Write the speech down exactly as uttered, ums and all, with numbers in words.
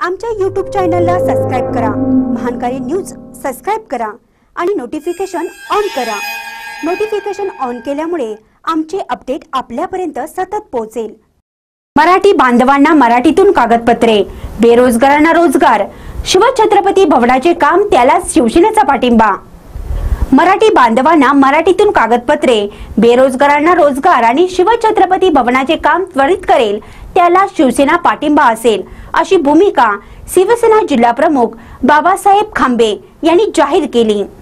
आमच्या यूट्यूब चॅनलला सबस्क्राइब करा, महानकारी न्यूज सबस्क्राइब करा आणि नोटिफिकेशन ऑन करा। नोटिफिकेशन ऑन केल्यामुळे आमचे अपडेट आपल्यापर्यंत सतत पोहोचेल। मराठी बांधवांना मराठीतून कागदपत्रे, बेरोजगारांना रोजगार, शिवछत्रपती भवनाचे काम त्याला शिवसेनेचा पाठिंबा। मराठी बांधवांना मराठीतून कागदपत्रे, बेरोजगारांना रोजगार आणि शिवछत्रपती भवनाचे काम त्वरित करेल त्याला शिवसेना पाठिंबा असेल, अशी भूमिका शिवसेना जिल्हा प्रमुख बाबासाहेब खांबे यांनी जाहीर केली।